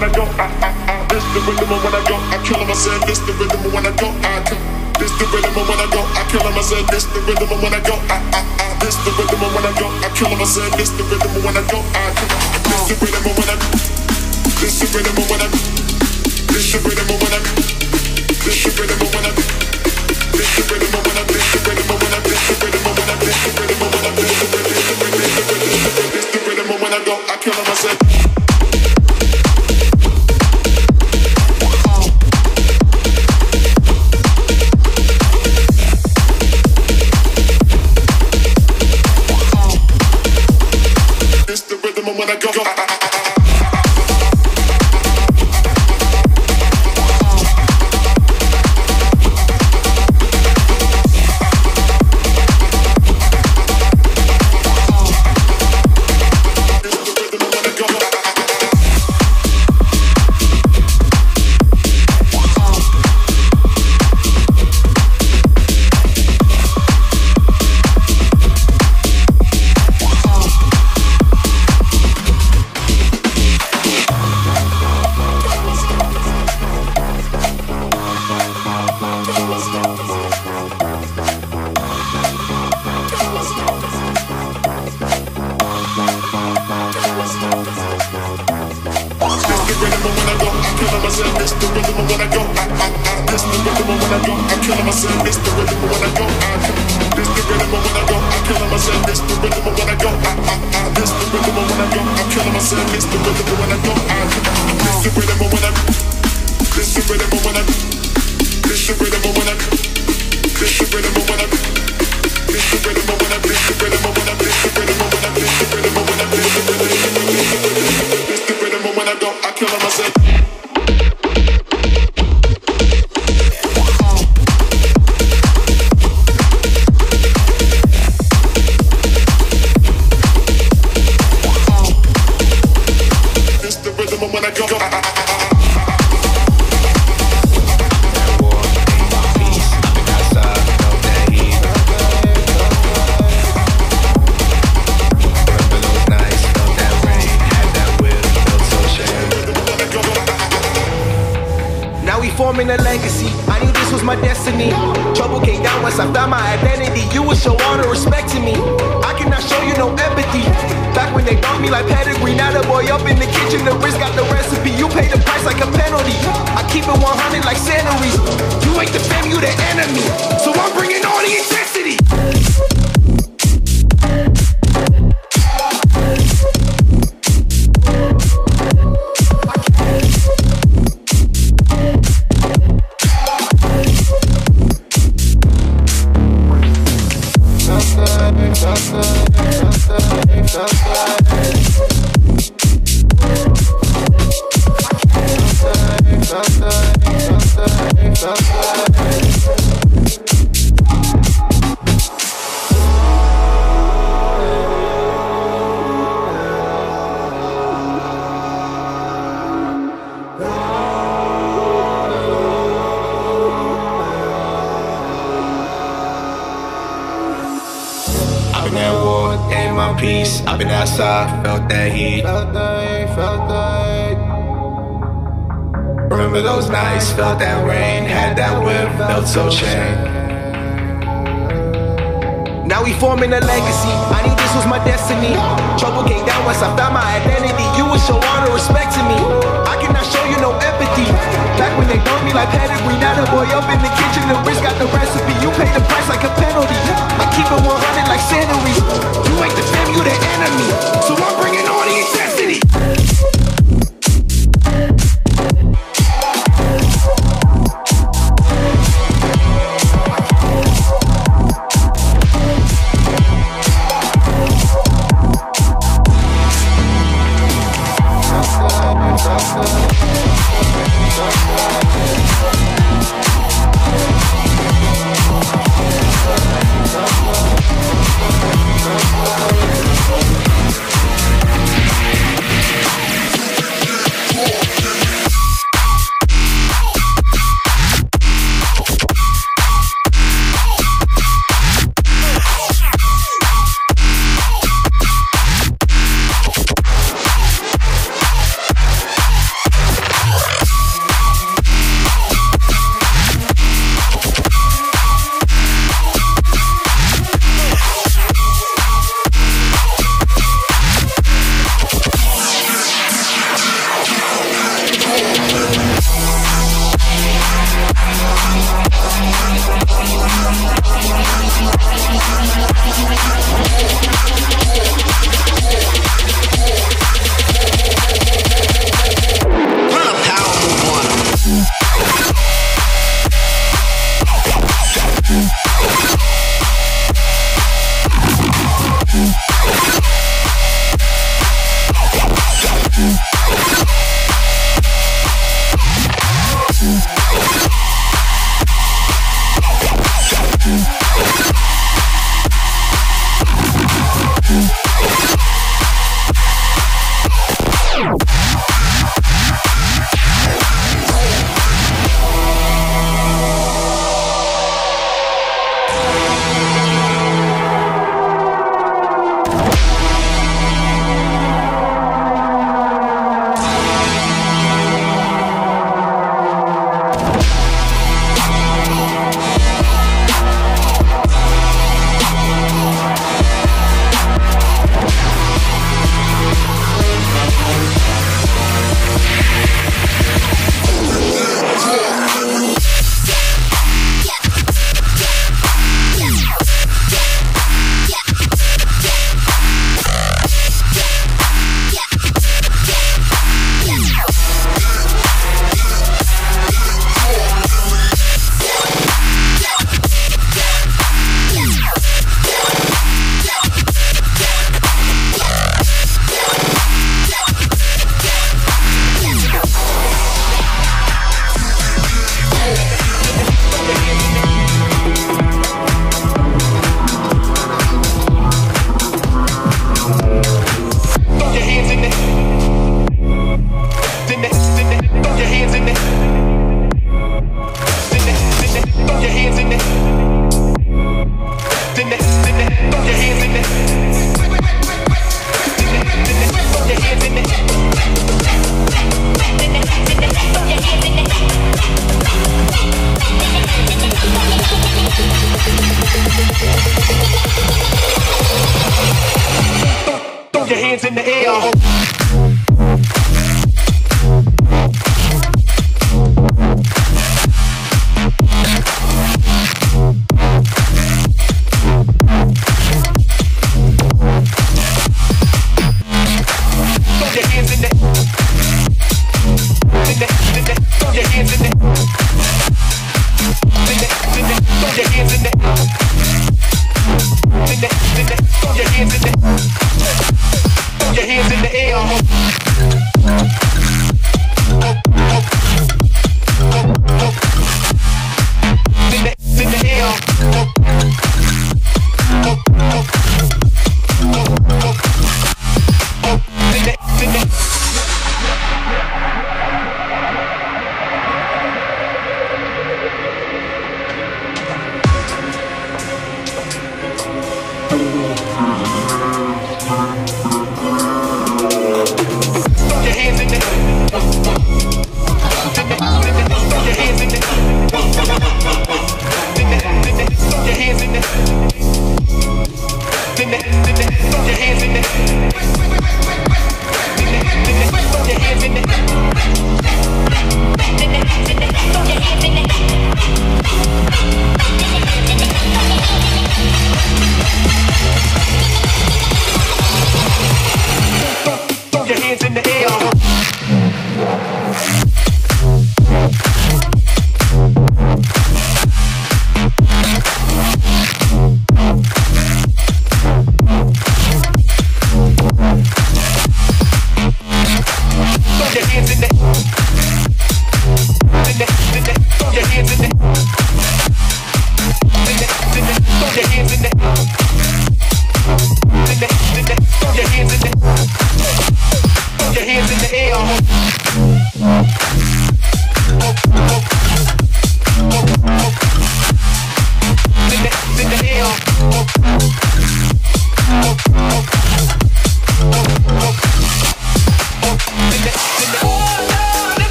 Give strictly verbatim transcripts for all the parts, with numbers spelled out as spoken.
when I go. I, I, I, this the rhythm of when I go. I kill him, I said this the rhythm of when I go. I kill. This the rhythm of when I go. I kill him, I said this the rhythm of when I go. I, I, I, this the rhythm of when I go. I kill him, I said this the rhythm of when I go. I kill. This the rhythm of when I go. This the rhythm of when I go. This the rhythm of when I go. This the rhythm of when I go. This the rhythm of when I go. This the rhythm of when I go. This the rhythm of when I go. This the rhythm of when I go. This the rhythm of when I go. I kill him, I said. When I go, I, I, I've been outside, felt that heat. Remember those nights, felt that rain, had that whip, felt so chained. Now we forming a legacy, I knew this was my destiny. Trouble came down once I found my identity. You would show honor, respect to me. I cannot show you no empathy. Back when they dumped me like pedigree. Now the boy up in the kitchen, the wrist got the recipe. You pay the price like a penalty. I keep it one hundred like scenery. You ain't the fam, you the enemy. So I'm bringing all the intensity.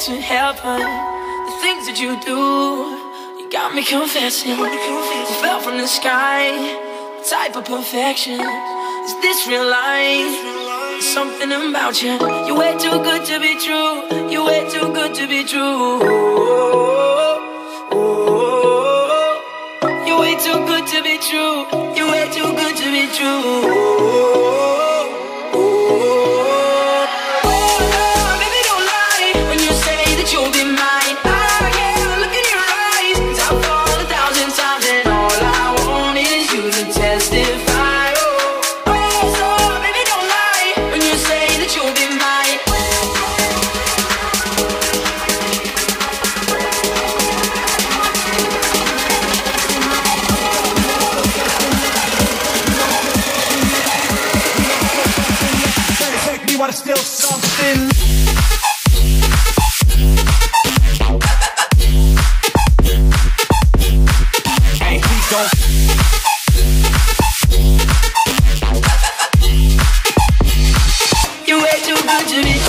to happen. The things that you do, you got me confessing. You fell from the sky, what type of perfection? Is this real life? There's something about you. You're way too good to be true. You're way too good to be true. You're way too good to be true. You're way too good to be true. Still something. Hey, please don't. You're way too good to me.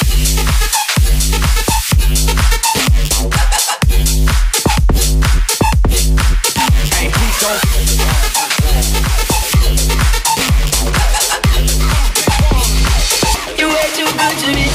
Hey, please don't. To me.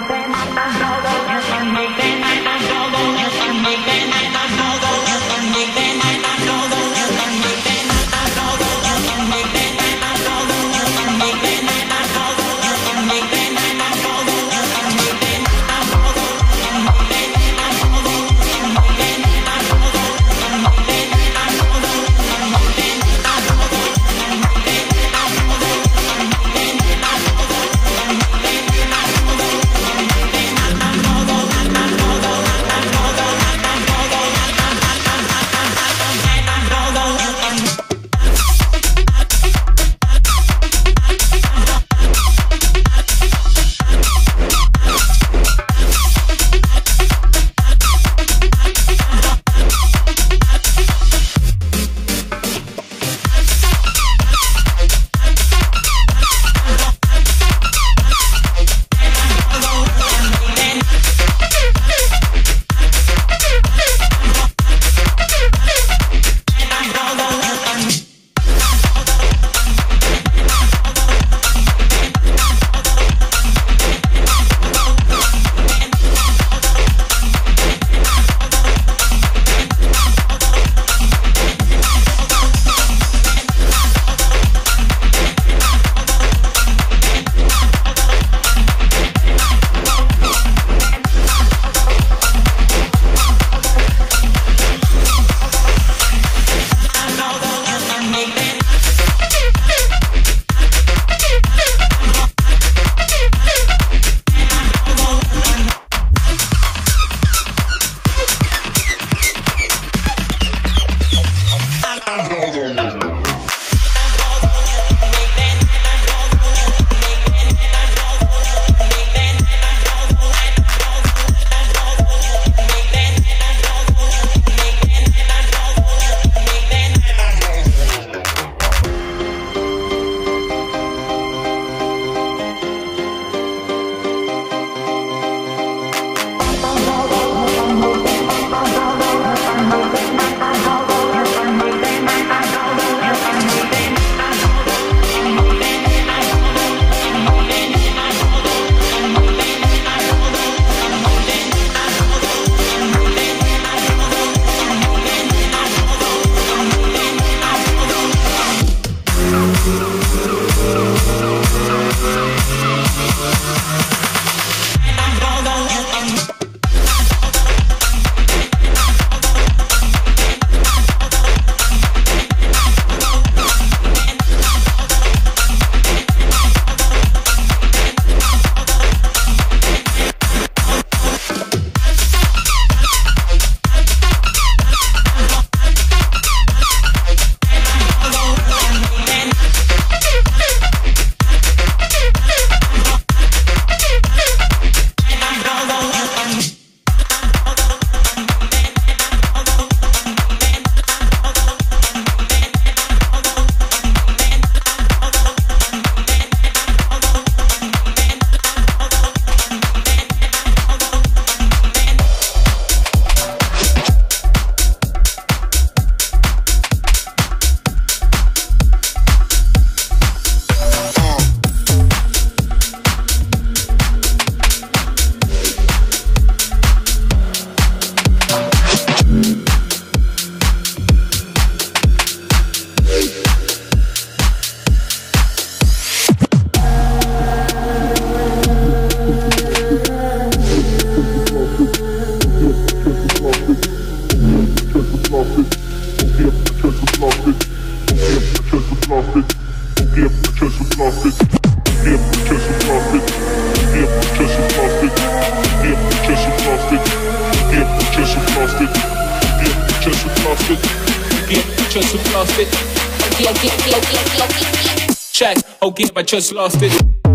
Check, oh, get, I just lost it.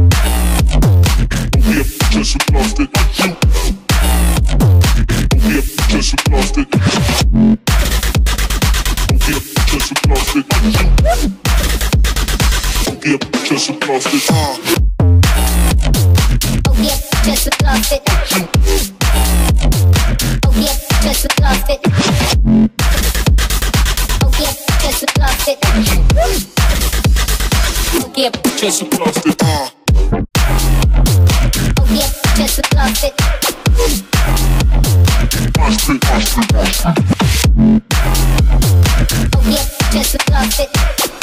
Yeah, just lost it. Yeah, just lost it. Yeah, just lost it. Yeah, just lost it. Uh. Oh yeah, just lost it. Oh yeah, just lost it. Oh yeah, just lost it. Oh yeah, just lost it. Uh. oh yeah, just lost it. lost it. Oh yeah, just lost it.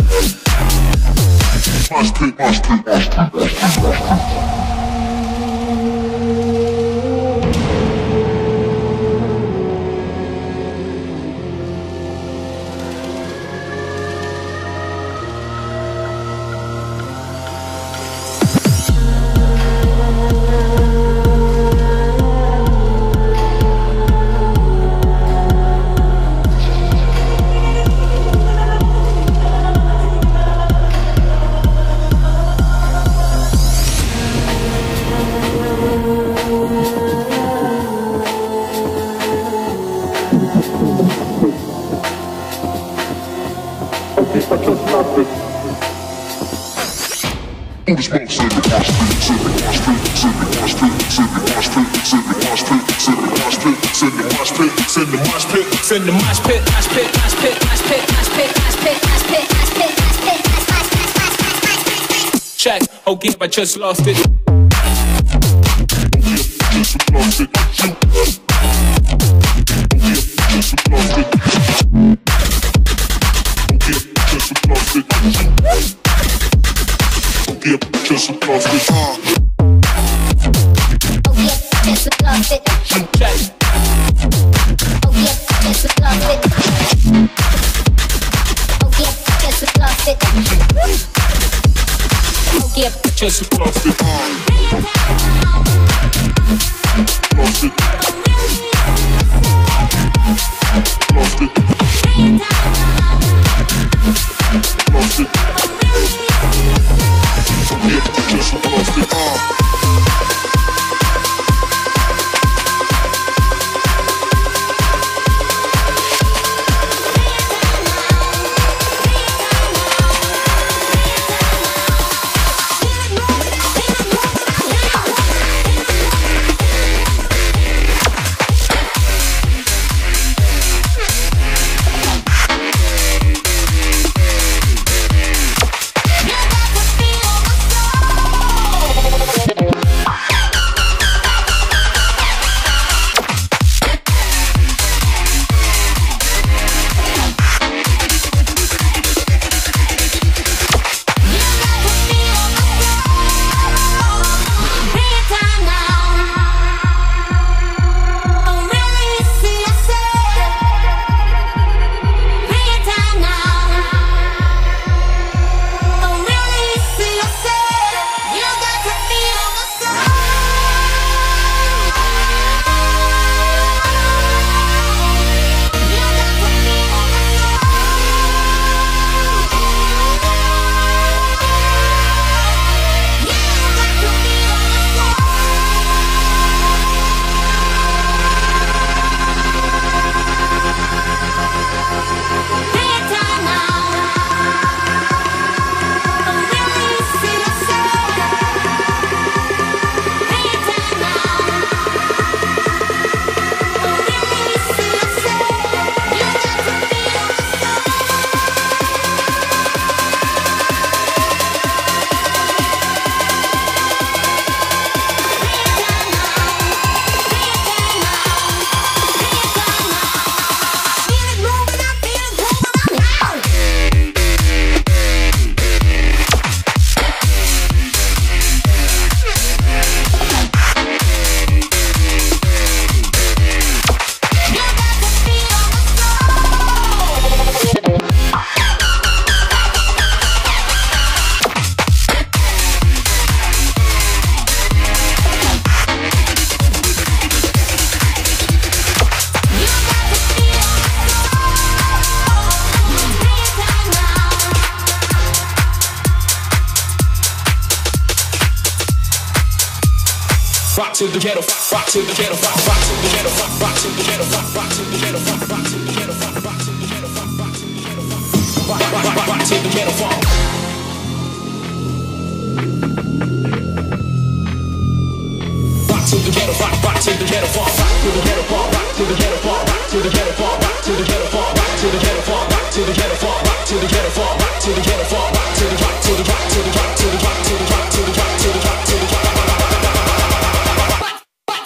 Send the mosh pit, mosh pit, mosh pit, mosh pit, mosh pit, mosh pit, mosh pit, mosh pit, mosh pit, mosh pit. Check, okay, I just lost it. Just lost it. Just lost it. Just lost it. Okay, just lost it. Oh yeah, just lost it. Check. Oh yeah, just lost it. Oh yeah, just lost it. Oh yeah, Just lost it. Lost it. Lost it. Lost it. Yeah, just lost it. Rock to the ghetto, rock to the ghetto, rock to the ghetto, rock to the ghetto, rock to the ghetto, rock to the ghetto, rock to the ghetto, rock to the ghetto, rock to the ghetto, rock. Rock to the ghetto, rock, rock to the ghetto, rock to the ghetto, rock to the ghetto, rock to the ghetto, rock to the ghetto, rock to the ghetto, rock to the ghetto, rock to the ghetto, rock to the ghetto, rock to the rock to the rock to the rock to the rock to the rock to the rock to the rock to the rock to the rock.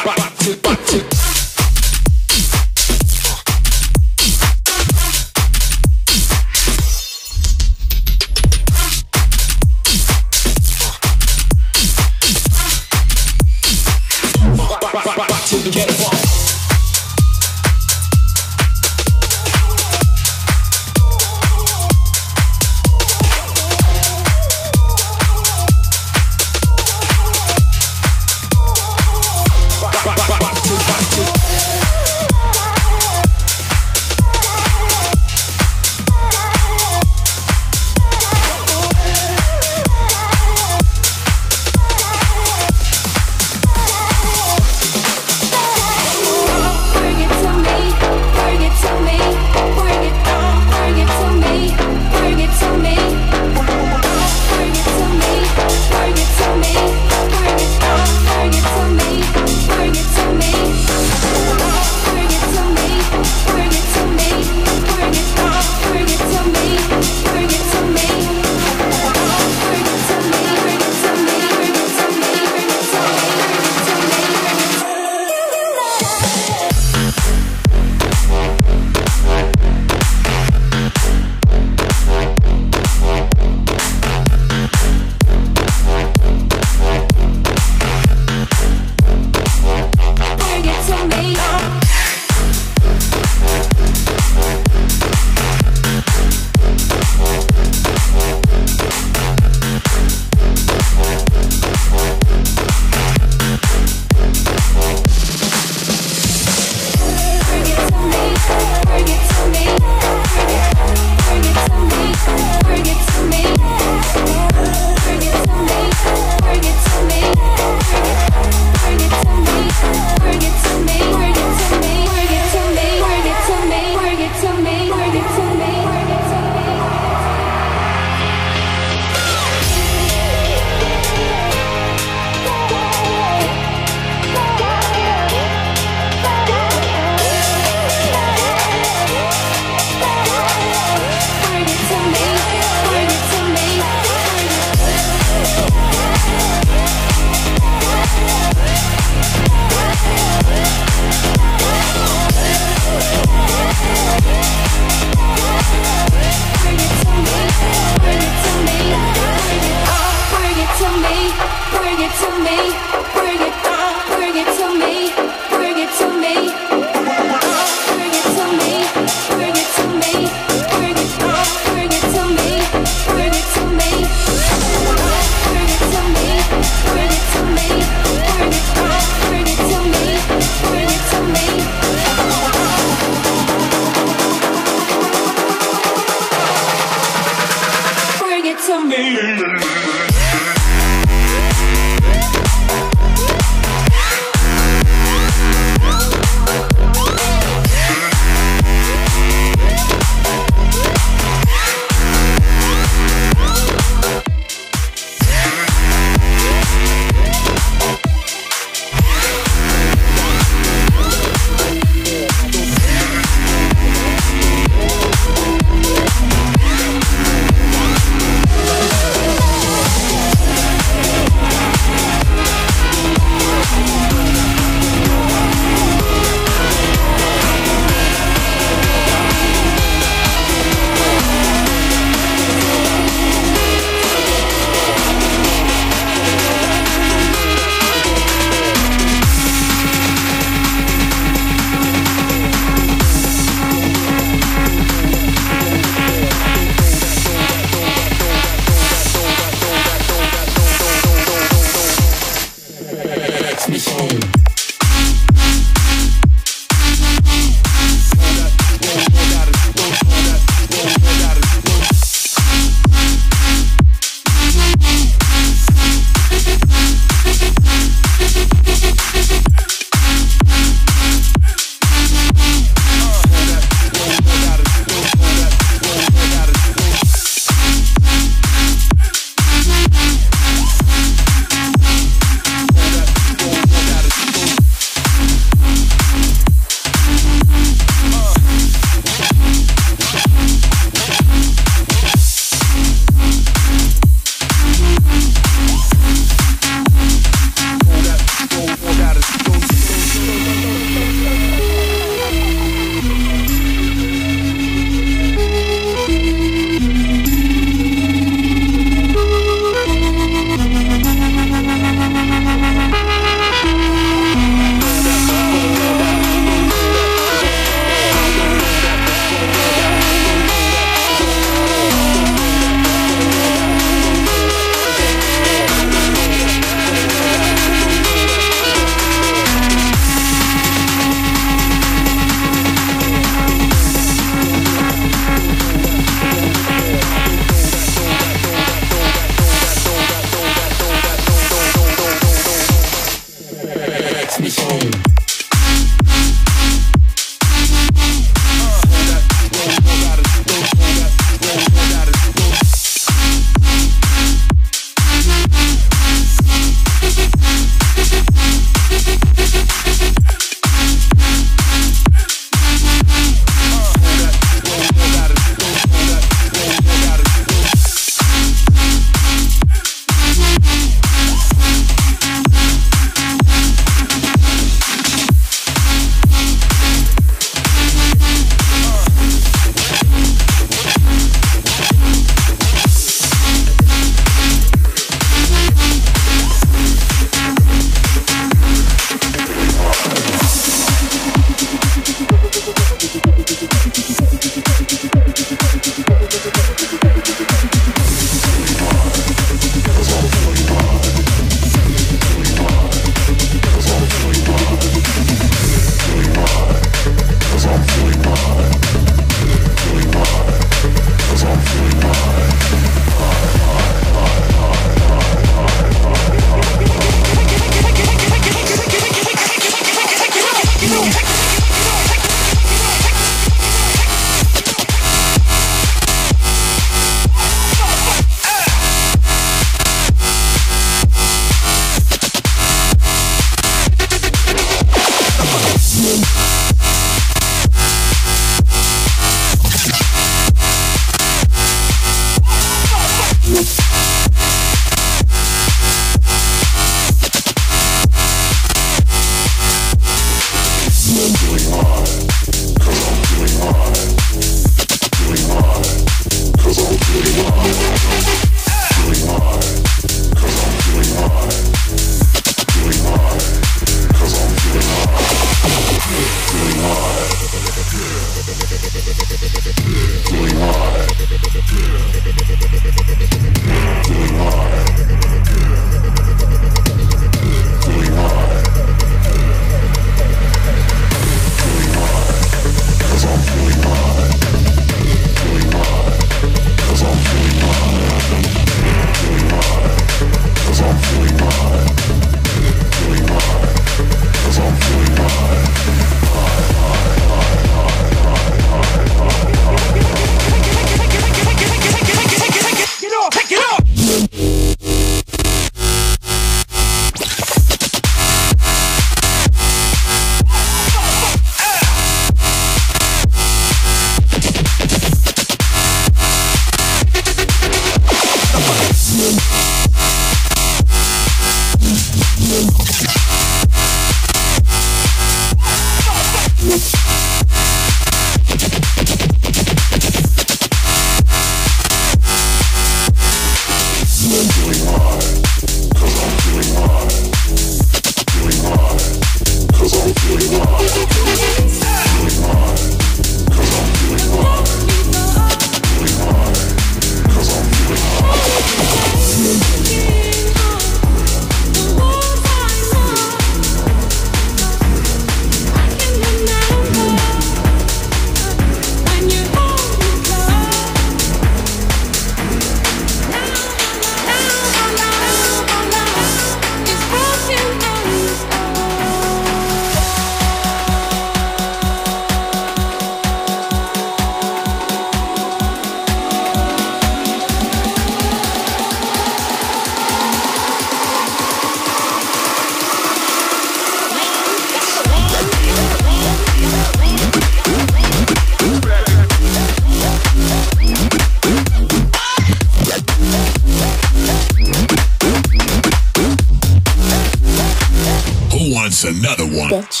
Who wants another one? Bitch.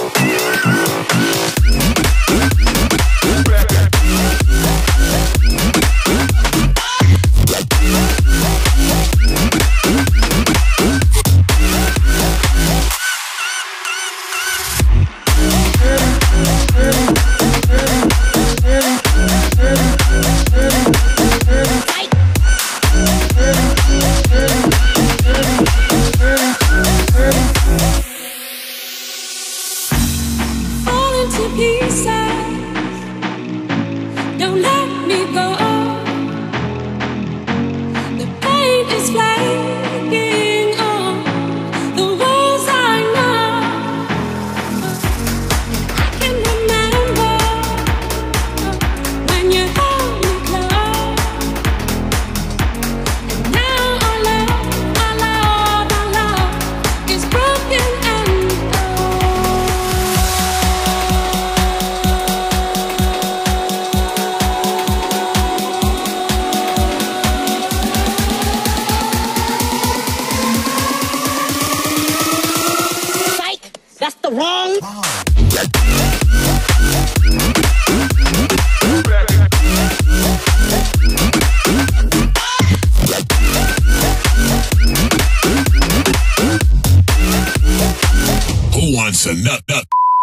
Wants a nut nut.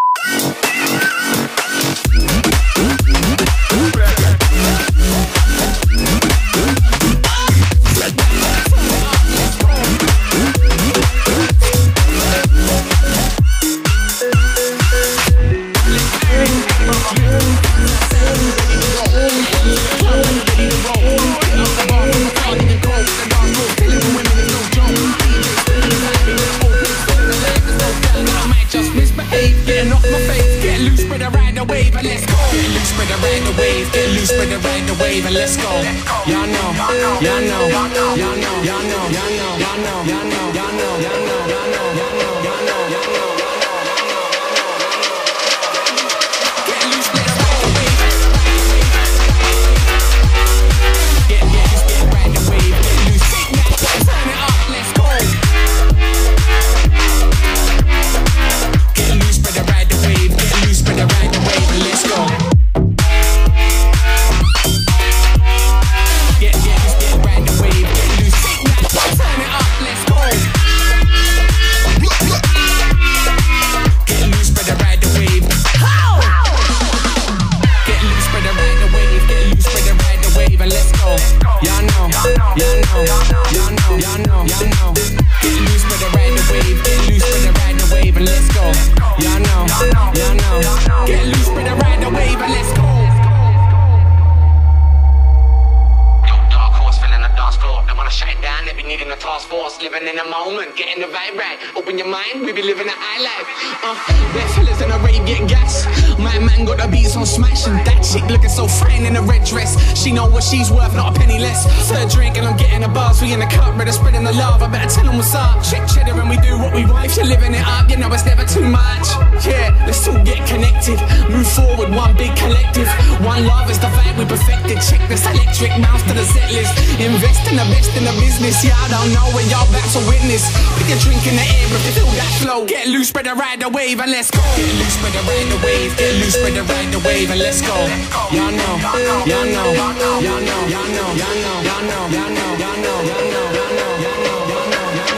She's worth not a penny less. Third drink and I'm getting a buzz. We in the cup, better spreading the love. I better tell them what's up. Check cheddar and we do what we want. If you're living it up, you know it's never too much. Yeah, let's all get connected. Move forward, one big collective. One love is the vibe we perfected. Check this electric mouse to the set list. Invest in the best in the business. Yeah, I don't know when y'all back to witness. Pick a drink in the air if you feel that flow. Get loose, spread ride the wave and let's go. Get loose, spread ride the wave. Get loose, spread ride the wave and let's go. Y'all know, y'all know, y'all know, y'all know, y'all know, y'all know, y'all know, y'all know, y'all know, y'all know, y'all know, y'all know, y'all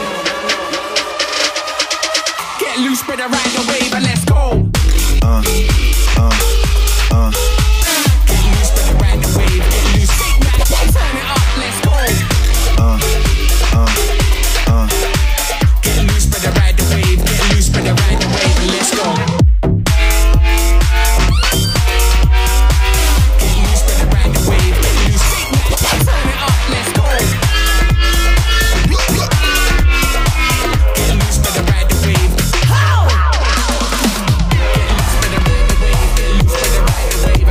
know. Get loose, spread ride the wave and let's go. Uh, uh, uh. Get loose, spread ride the wave. Get loose, turn it up, let's go. Uh, uh, uh. Get loose, spread ride the wave. Get loose, spread ride the wave and let's go. Wave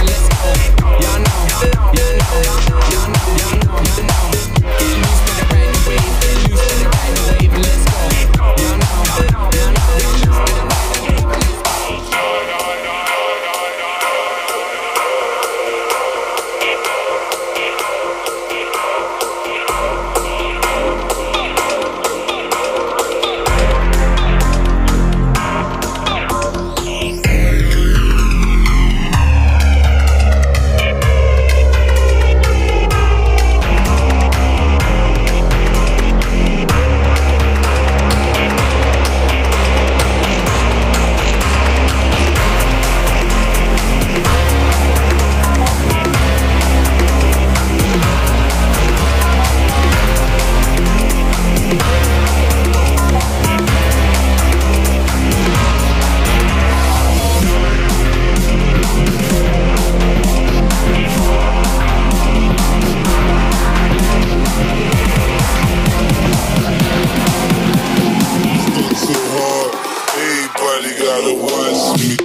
Everybody gotta watch me.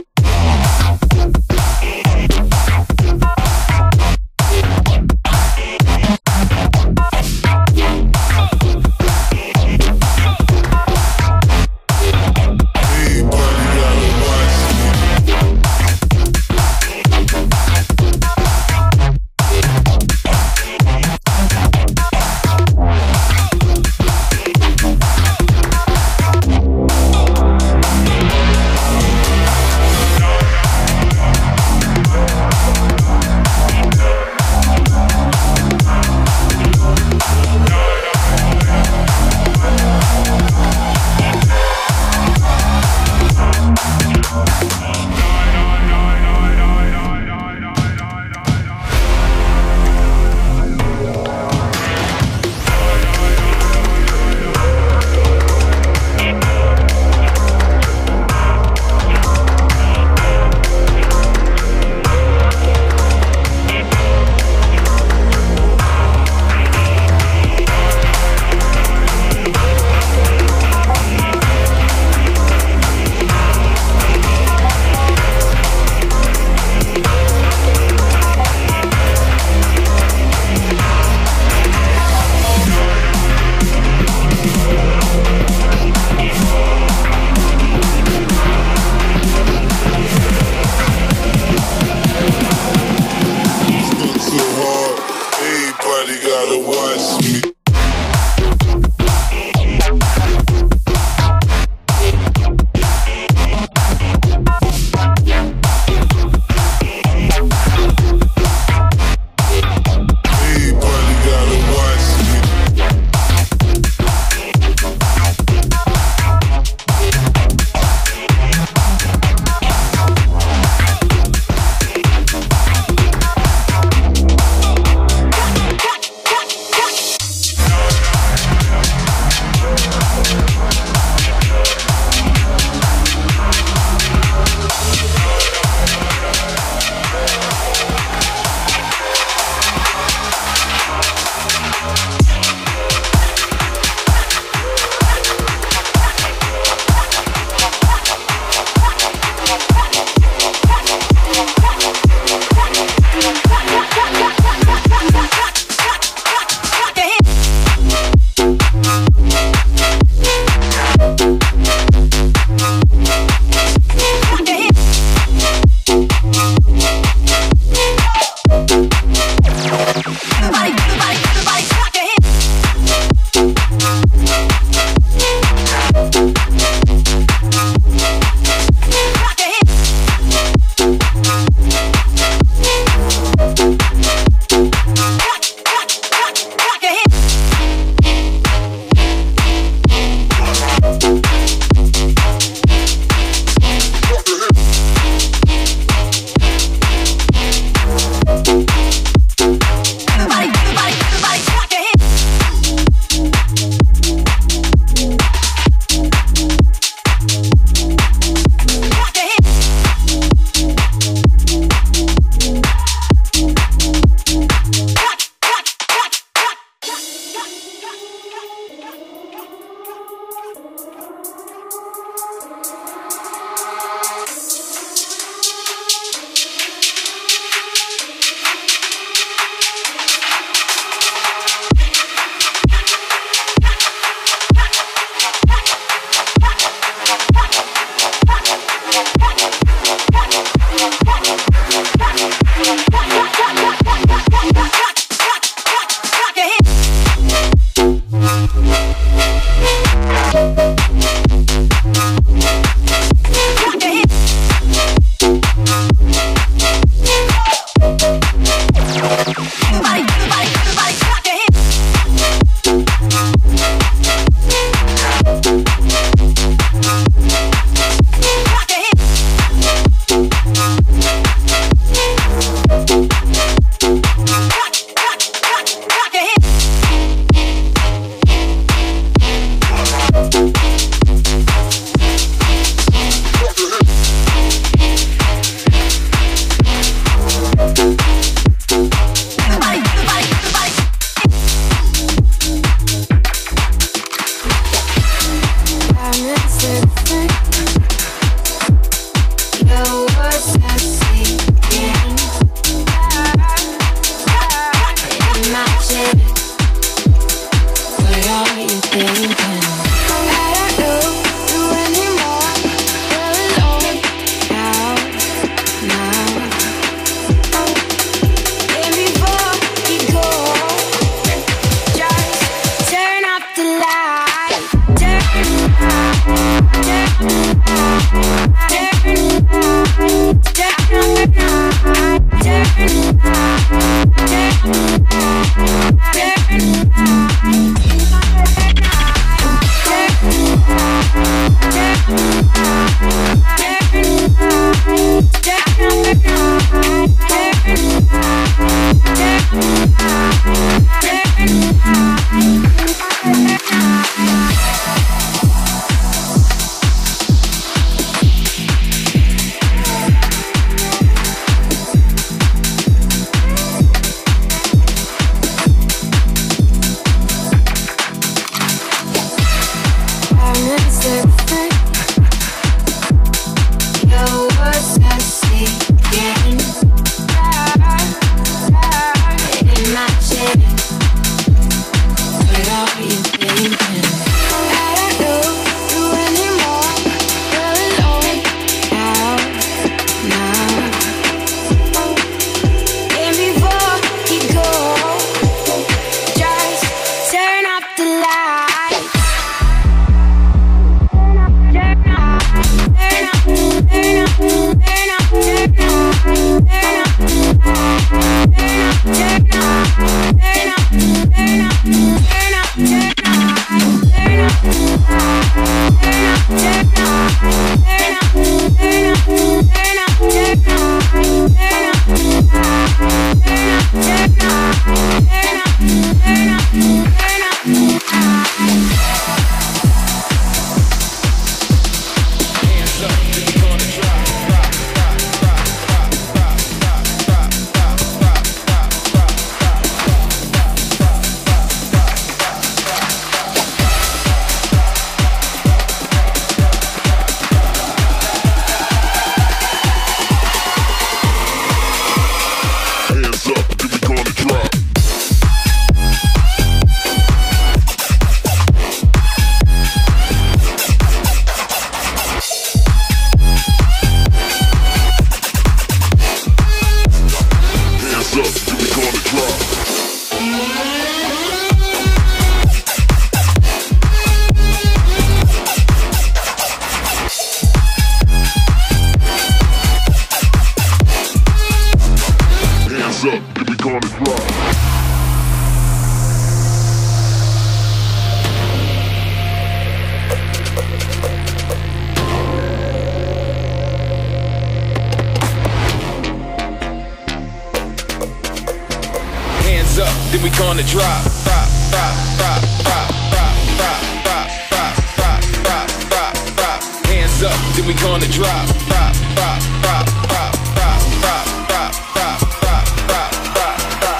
then we gonna drop. Drop, drop, drop, drop, drop, drop, drop, drop, drop, drop, drop, drop. Hands up, then we gonna drop. Drop, drop, drop, drop, drop, drop, drop, drop, drop, drop, drop, drop.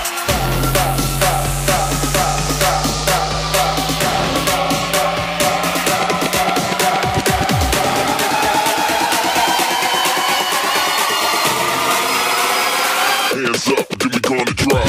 Hands up, then we gonna drop.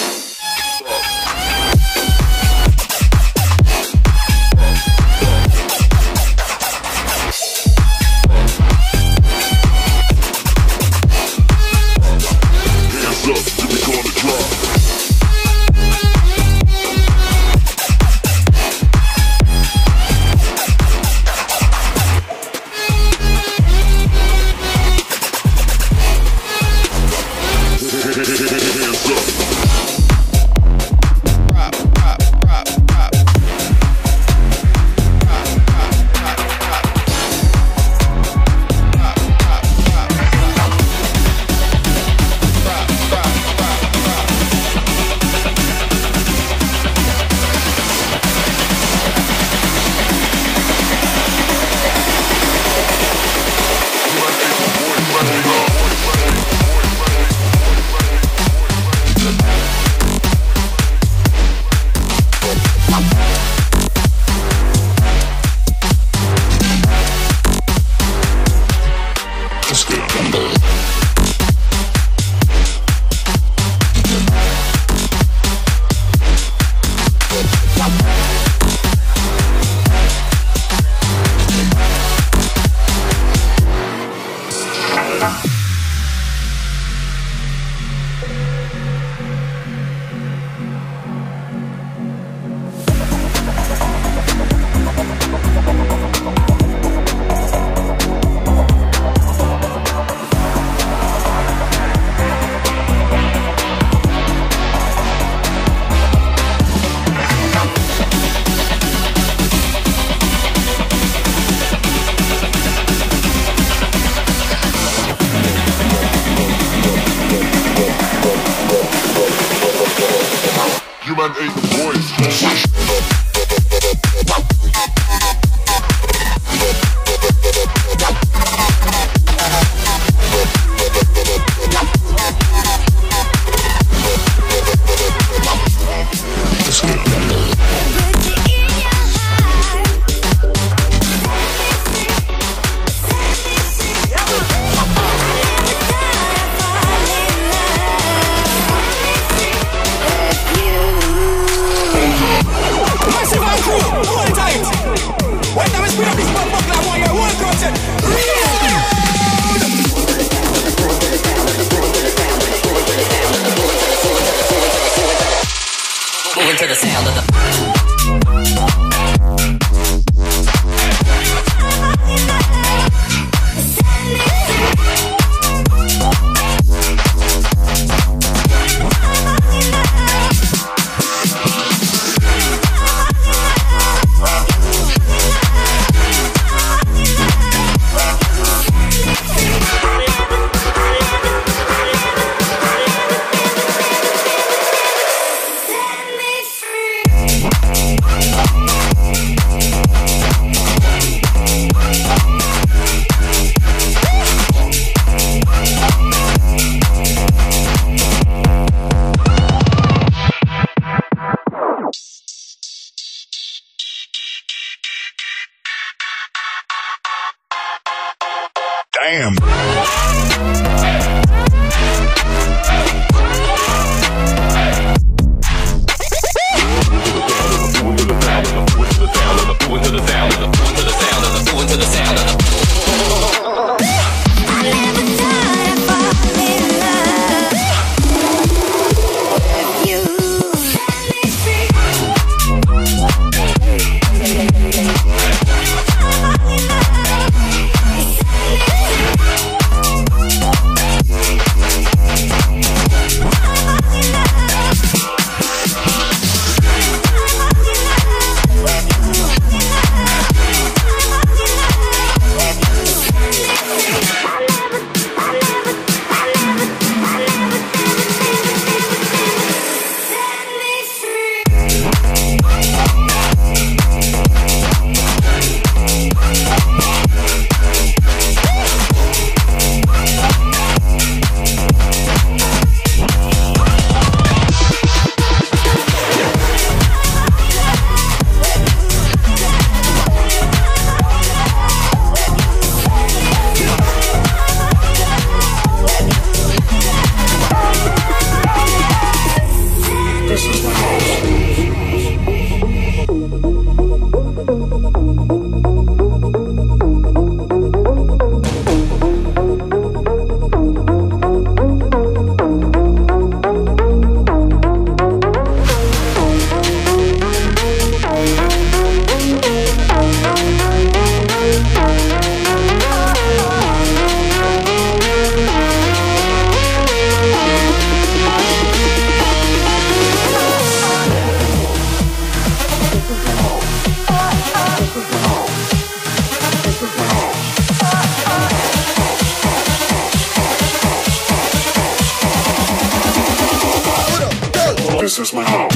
Damn. We'll be right back. This is my home.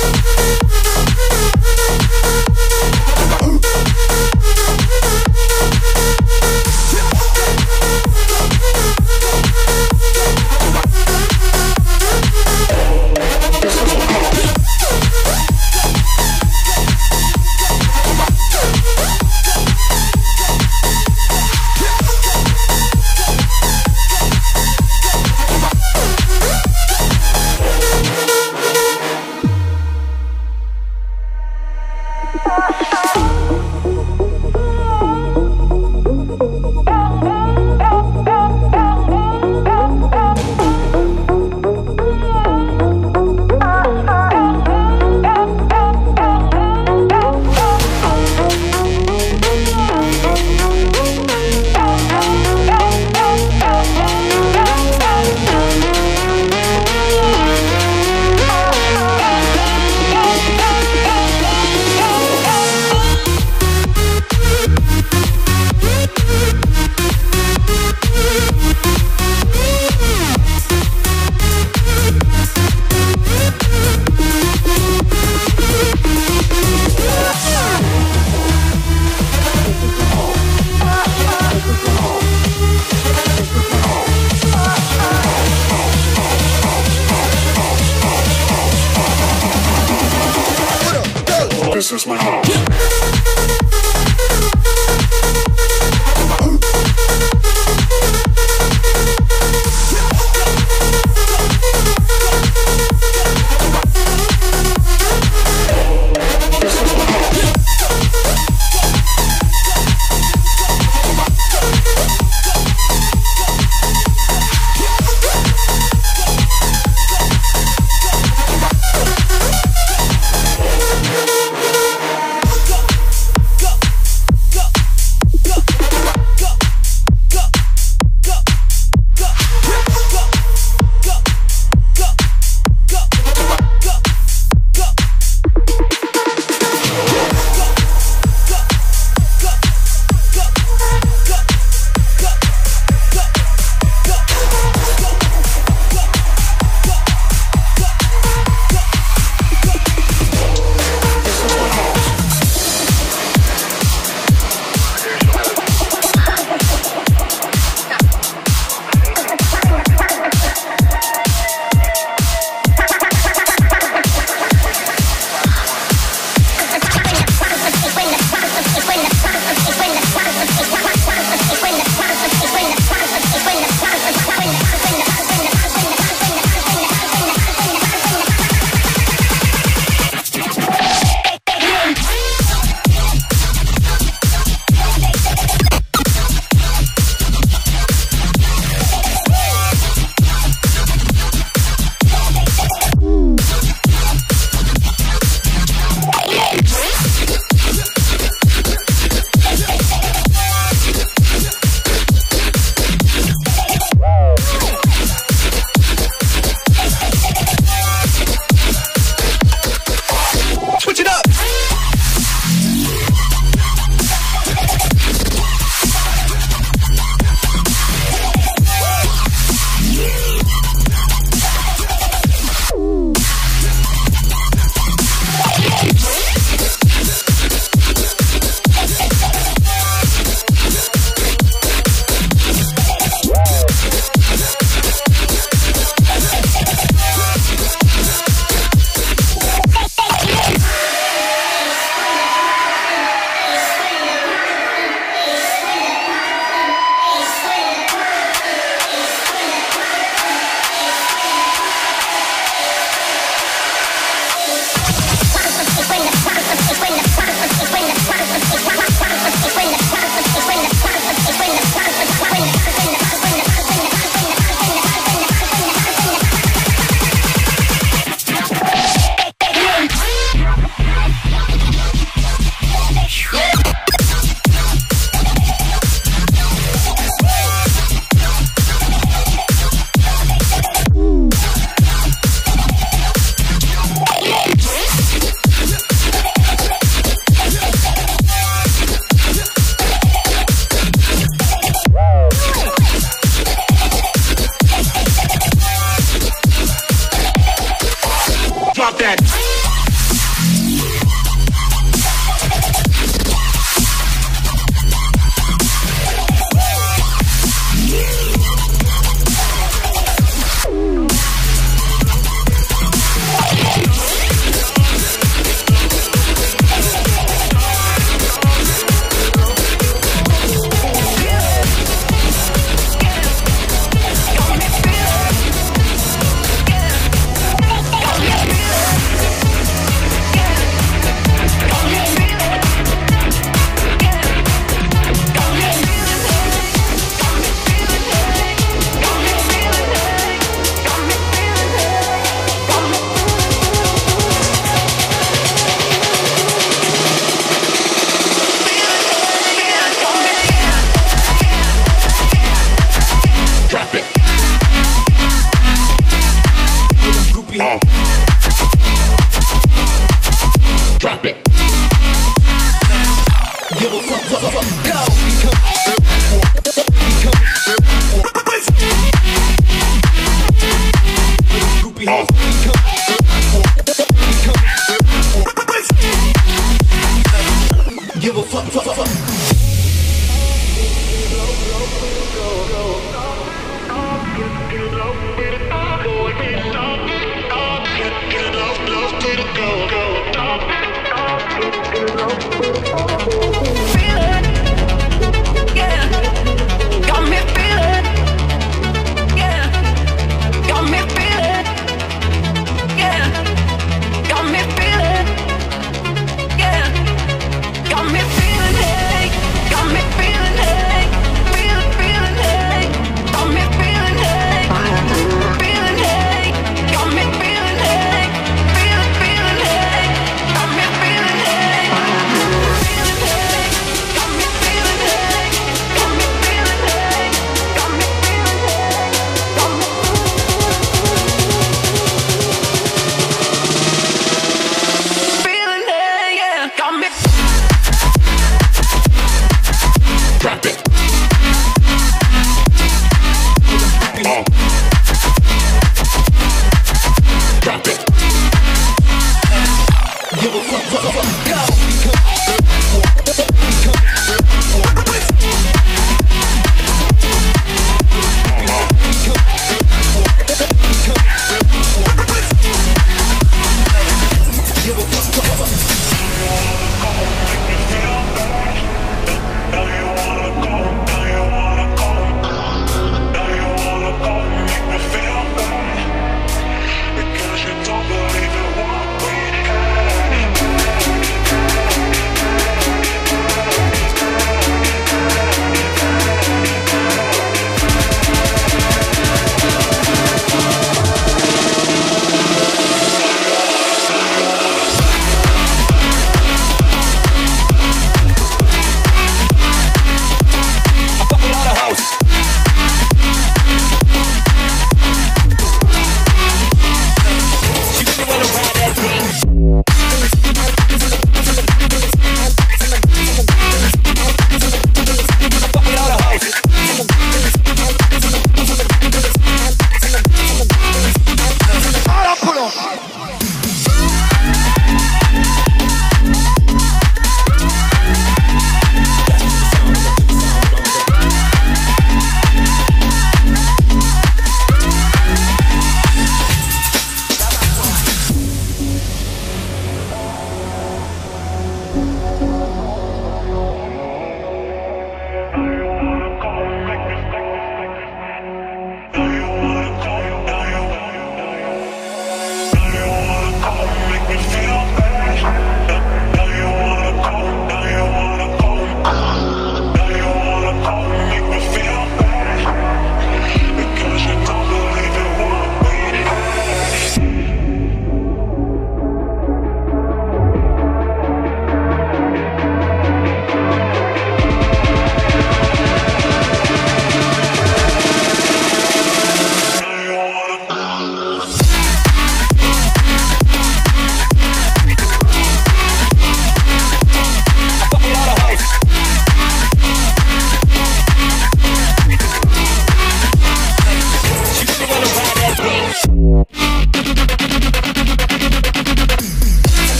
This is my home.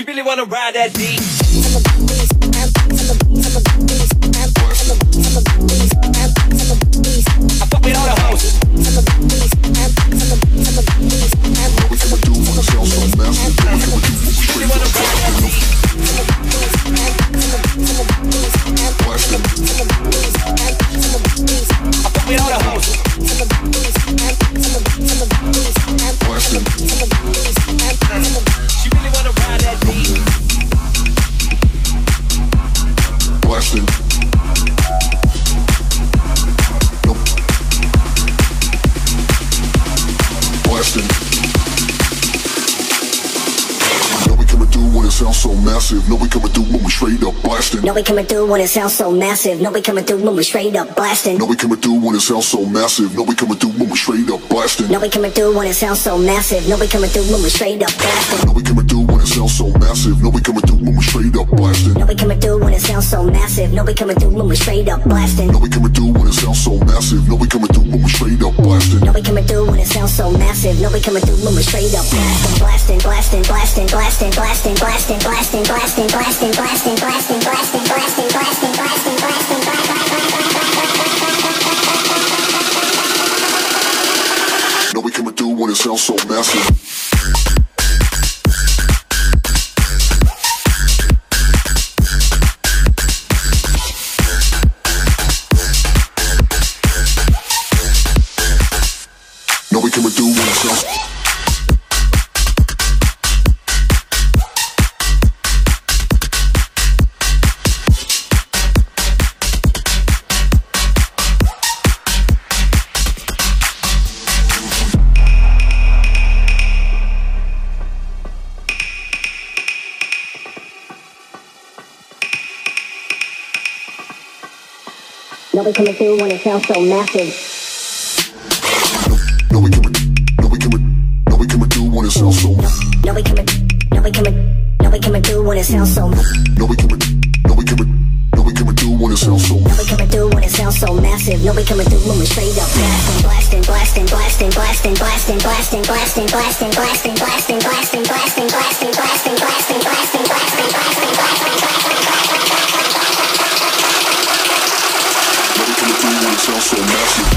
really wanna ride that beat. I fuck with all the hoes. What we gonna do when it sounds so massive? What we gonna do when we straight up blasting? I fuck with all the hoes. Blasting. She really wanna ride that beat. Blasting. Nope. Blasting. Know we coming through when it sounds so massive. Know we coming through when we straight up blasting. Know we coming through when it sounds so massive. Know we coming through when we straight up blasting. Know we coming through when it sounds so massive. Know we coming through when we straight up blasting. Know we coming through when it sounds so massive. Know we coming through when we straight up blasting. Know we coming through when it sounds so massive. Know we coming through when we straight up blasting. Know we coming through when it sounds so massive. Know we coming through when we straight up blasting. Know we coming through when it sounds so massive. Know we coming through when we straight up blasting. Know we coming through when it sounds so massive. Know we coming through when we straight up blasting. Blasting, blasting, blasting, blasting, blasting, blasting, blasting, blasting, blasting, blasting, blasting, blasting, blasting, blasting, blasting, blasting. Know we coming through when it sounds so massive. Know we coming through when it sounds. Know we coming through when it sounds so massive. Know we coming, know we coming, know we coming through when it sounds so. Know we coming, know we coming, know we coming through when it sounds so. Know we coming, know we coming, know we coming through when it sounds so. Know we coming through when it sounds so massive. Know we coming through when we straight up blasting, blasting, blasting, blasting, blasting, blasting, blasting, blasting, blasting, blasting, blasting, blasting, blasting, blasting, blasting, blasting, blasting, blasting, blasting, blasting. Know we coming through when it sounds so massive.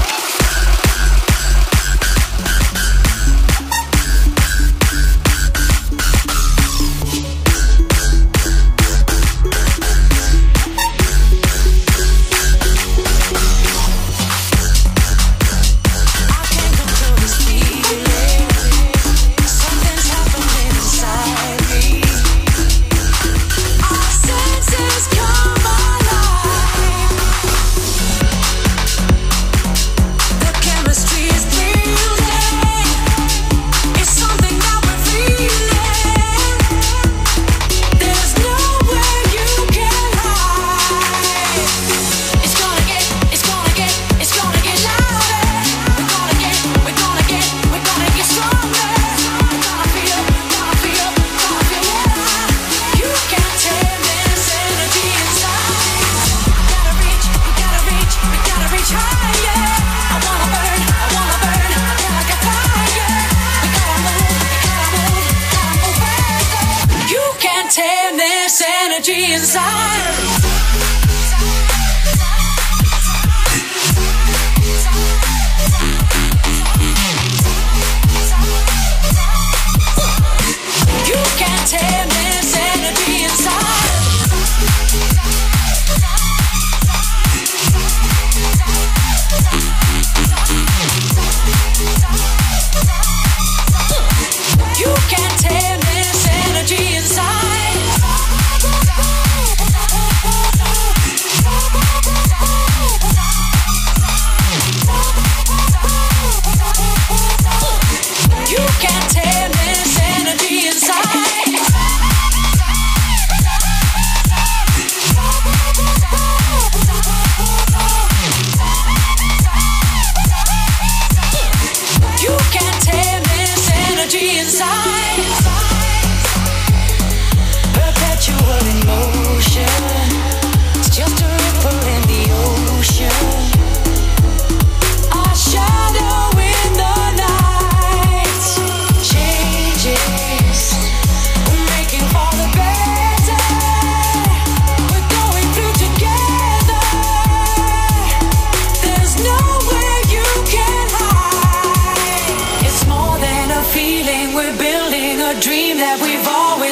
Can't tame this energy inside.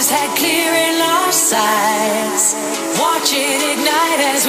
just had clear in our sights. Watch it ignite as